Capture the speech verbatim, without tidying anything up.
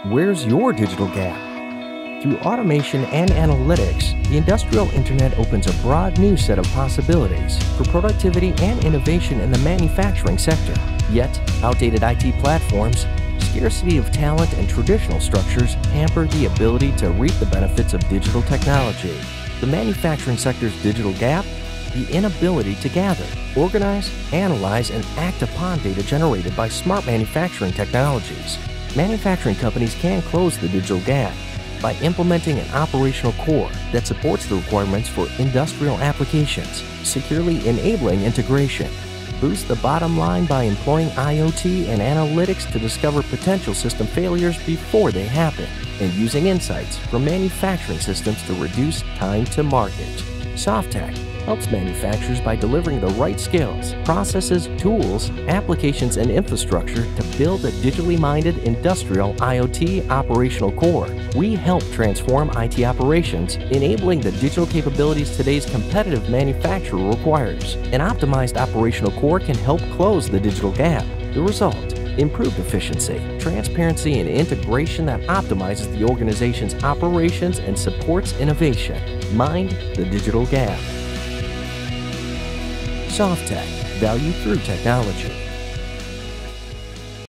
Where's your digital gap? Through automation and analytics, the industrial internet opens a broad new set of possibilities for productivity and innovation in the manufacturing sector. Yet, outdated I T platforms, scarcity of talent, and traditional structures hamper the ability to reap the benefits of digital technology. The manufacturing sector's digital gap? The inability to gather, organize, analyze, and act upon data generated by smart manufacturing technologies. Manufacturing companies can close the digital gap by implementing an operational core that supports the requirements for industrial applications, securely enabling integration, boost the bottom line by employing I O T and analytics to discover potential system failures before they happen, and using insights from manufacturing systems to reduce time to market. Softtek helps manufacturers by delivering the right skills, processes, tools, applications, and infrastructure to build a digitally minded industrial I O T operational core. We help transform I T operations, enabling the digital capabilities today's competitive manufacturer requires. An optimized operational core can help close the digital gap. The result: improved efficiency, transparency, and integration that optimizes the organization's operations and supports innovation. Mind the digital gap. Softtek, value through technology.